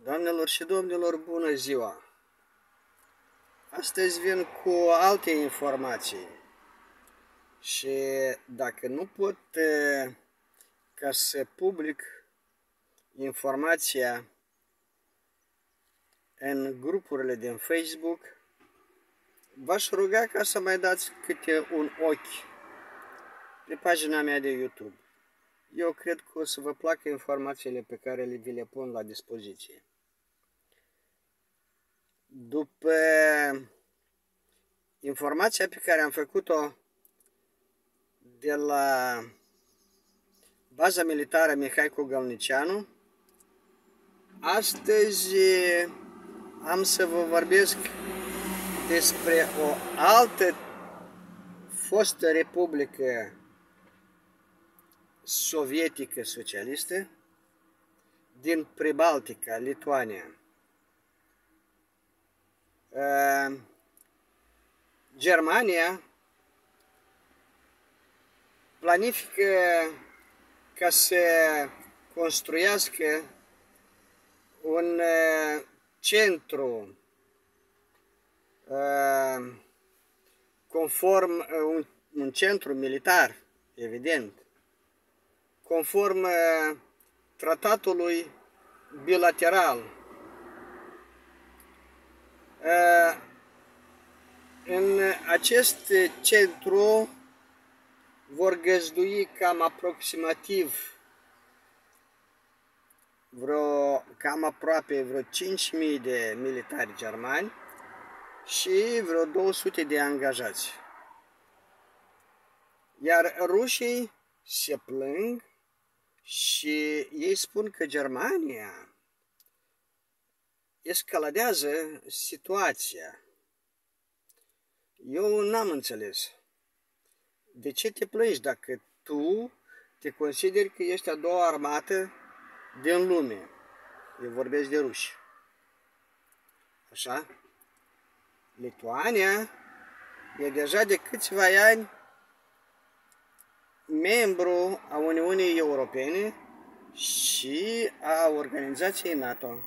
Doamnelor și domnilor, bună ziua! Astăzi vin cu alte informații și dacă nu pot ca să public informația în grupurile din Facebook, v-aș ruga ca să mai dați câte un ochi pe pagina mea de YouTube. Eu cred că o să vă placă informațiile pe care vi le pun la dispoziție. După informația pe care am făcut-o de la baza militară Mihai Cogălnicianu, astăzi am să vă vorbesc despre o altă fostă republică sovietică socialistă din Pribaltica, Lituania. Germania planifică ca să construiască un centru conform un centru militar, evident, conform tratatului bilateral. În acest centru vor găzdui cam aproximativ cam aproape vreo 5.000 de militari germani și vreo 200 de angajați. Iar rușii se plâng și ei spun că Germania escaladează situația. Eu n-am înțeles. De ce te plângi dacă tu te consideri că ești a doua armată din lume? Eu vorbesc de ruși. Așa? Lituania e deja de câțiva ani membru a Uniunii Europene și a organizației NATO.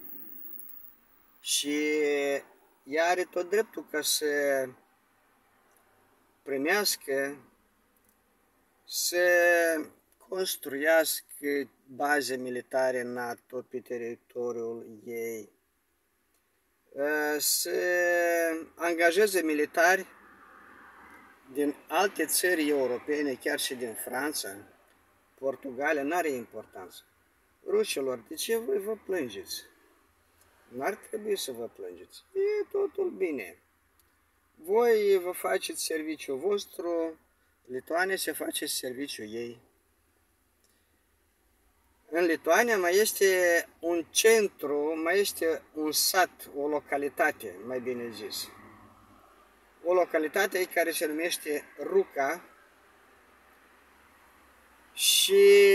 Și ea are tot dreptul ca să primească, să construiască baze militare NATO pe teritoriul ei, să angajeze militari din alte țări europene, chiar și din Franța, Portugalia, n-are importanță. Rușilor, de ce voi vă plângeți? N-ar trebui să vă plângeți. E totul bine. Voi vă faceți serviciul vostru, Lituania se face serviciul ei. În Lituania mai este un centru, mai este un sat, o localitate, mai bine zis. O localitate care se numește Ruka și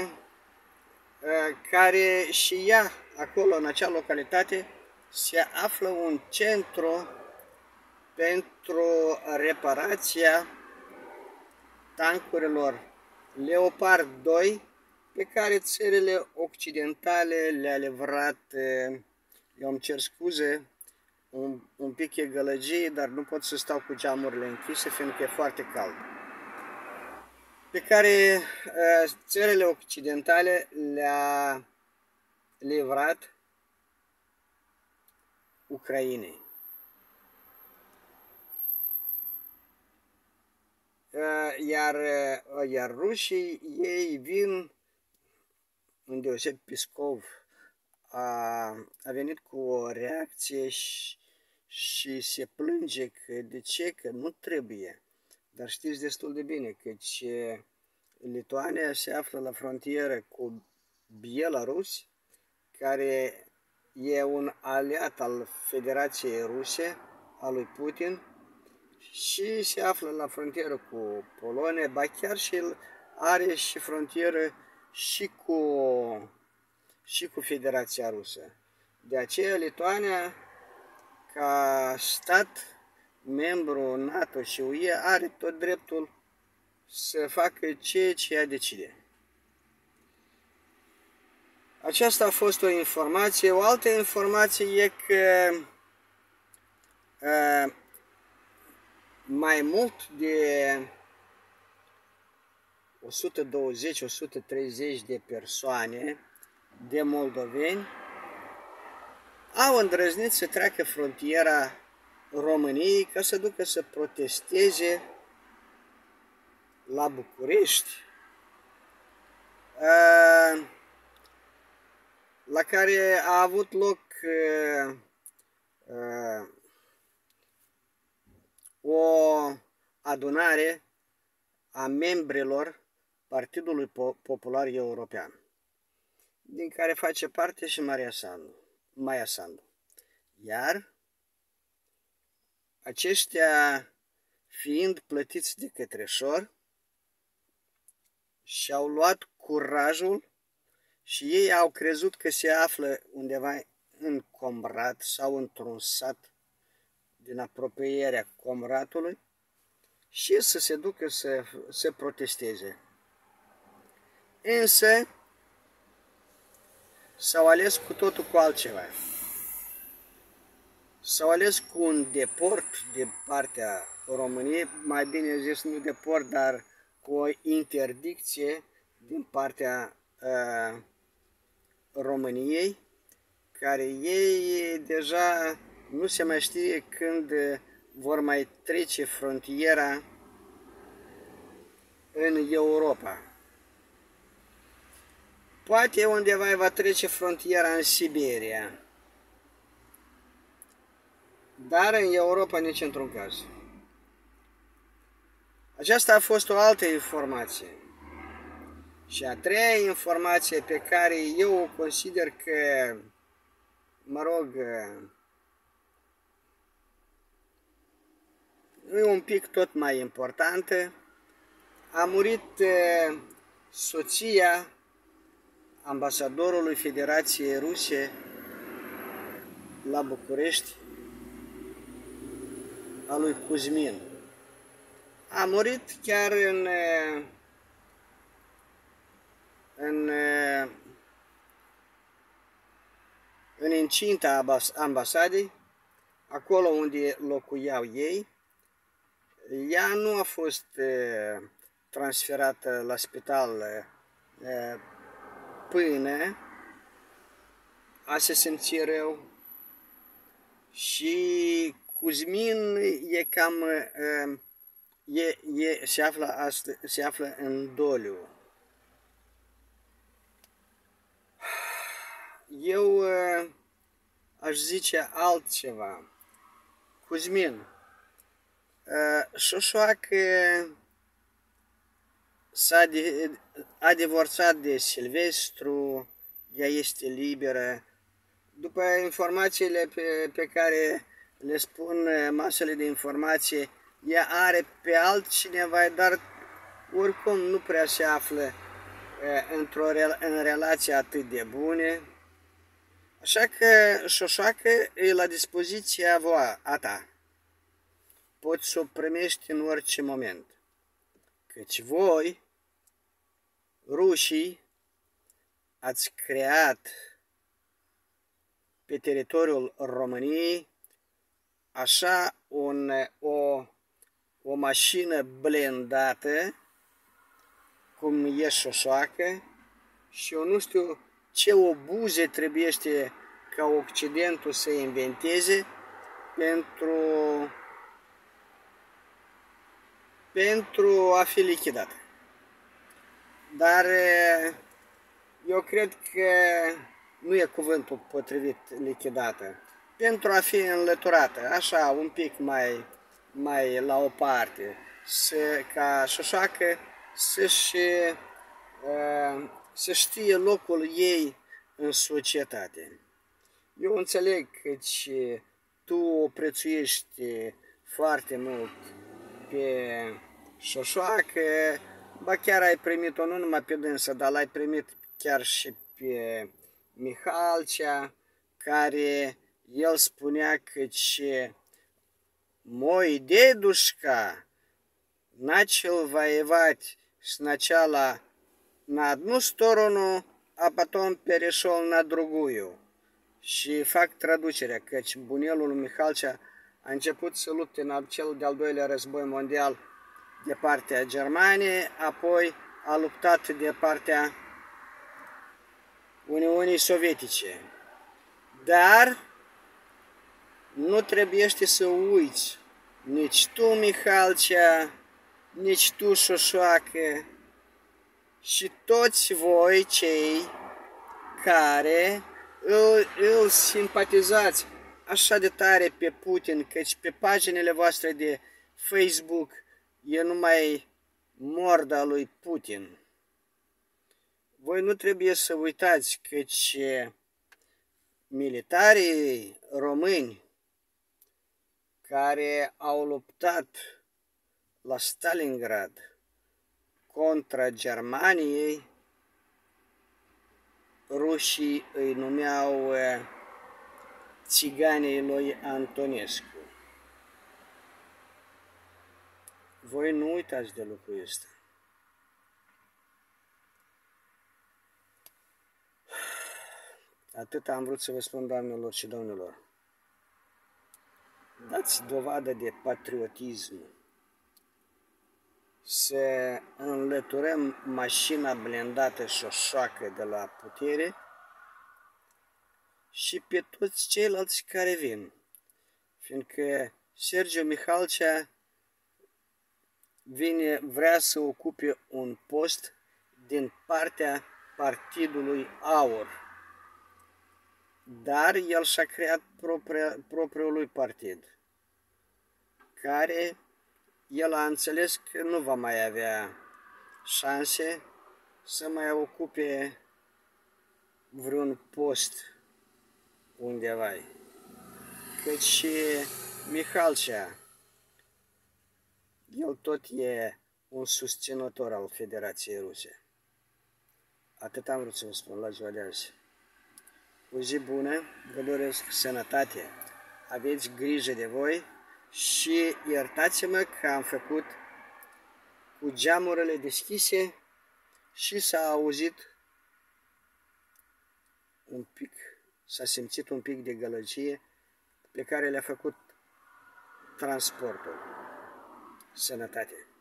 care și ea, acolo în acea localitate, se află un centru pentru reparația tancurilor Leopard 2 pe care țările occidentale le-a livrat, eu îmi cer scuze, un pic e gălăgie, dar nu pot să stau cu geamurile închise, fiindcă e foarte cald, pe care țările occidentale le-a livrat Ucrainei. Iar rușii, ei vin, îndeosebi Piscov, a venit cu o reacție și se plânge că de ce, că nu trebuie. Dar știți destul de bine că Lituania se află la frontieră cu Belarus, care e un aliat al Federației Ruse, al lui Putin, și se află la frontieră cu Polonia, ba chiar și are și frontieră și cu Federația Rusă. De aceea Lituania, ca stat membru NATO și UE, are tot dreptul să facă ceea ce ea decide. Aceasta a fost o informație. O altă informație e că mai mult de 120-130 de persoane, de moldoveni, au îndrăznit să treacă frontiera României ca să ducă să protesteze la București, la care a avut loc o adunare a membrilor Partidului Popular European, din care face parte și Maia Sandu. Iar aceștia, fiind plătiți de către șor, și-au luat curajul și ei au crezut că se află undeva în Comrat sau într-un sat din apropierea Comratului și să se ducă să protesteze. Însă s-au ales cu totul cu altceva. S-au ales cu un deport de partea României, mai bine zis nu deport, dar cu o interdicție din partea României, care ei deja nu se mai știe când vor mai trece frontiera în Europa. Poate undeva va trece frontiera în Siberia, dar în Europa nici într-un caz. Aceasta a fost o altă informație. Și a treia informație pe care eu o consider că, mă rog, e un pic tot mai importantă, a murit soția ambasadorului Federației Ruse la București, a lui Cuzmin. A murit chiar în incinta ambasadei, acolo unde locuiau ei. Ea nu a fost transferată la spital până a se simți rău și Cuzmin e cam se află în doliu. Eu aș zice altceva. Cuzmin, Șoșoacă a divorțat de Silvestru, ea este liberă. După informațiile pe care le spun masele de informație, ea are pe altcineva, dar oricum nu prea se află în relații atât de bune. Așa că Șoșoacă e la dispoziția a ta. Poți să o primești în orice moment. Căci voi, rușii, ați creat pe teritoriul României așa o mașină blindată, cum e Șoșoacă, și eu nu știu ce obuze trebuiește ca Occidentul să inventeze pentru a fi lichidat. Dar eu cred că nu e cuvântul potrivit, lichidată, pentru a fi înlăturată, așa, un pic mai la o parte, ca Șoșoacă să știe locul ei în societate. Eu înțeleg că tu o prețuiești foarte mult pe Șoșoacă, ba chiar ai primit-o nu numai pe dânsă, dar l-ai primit chiar și pe Mihalcea, care el spunea că moj deduška načel vajevati sначала na одну сторону, a потом перешел на другую. Și fac traducerea, căci bunelul lui Mihalcea a început să lupte în cel de-al doilea război mondial de partea Germaniei, apoi a luptat de partea Uniunii Sovietice. Dar nu trebuie să uiți, nici tu, Mihalcea, nici tu, Șoșoacă, și toți voi cei care îl simpatizați așa de tare pe Putin, căci pe paginile voastre de Facebook e numai morda lui Putin. Voi nu trebuie să uitați căci militarii români care au luptat la Stalingrad contra Germaniei, rușii îi numeau țiganii lui Antonescu. Voi nu uitați de lucrul ăsta. Atât am vrut să vă spun, doamnelor și domnilor. Dați dovadă de patriotism. Să înlăturăm mașina blindată Șoșoacă de la putere și pe toți ceilalți care vin. Fiindcă Sergiu Mihalcea vrea să ocupe un post din partea Partidului Aur. Dar el și-a creat propriul lui partid, care el a înțeles că nu va mai avea șanse să mai ocupe vreun post undeva. Căci și Mihalcea, el tot e un susținător al Federației Ruse. Atât am vrut să vă spun la ziua de azi. O zi bună, vă doresc sănătate, aveți grijă de voi și iertați-mă că am făcut cu geamurile deschise și s-a auzit un pic, s-a simțit un pic de gălăgie pe care le-a făcut transportul. Sănătate!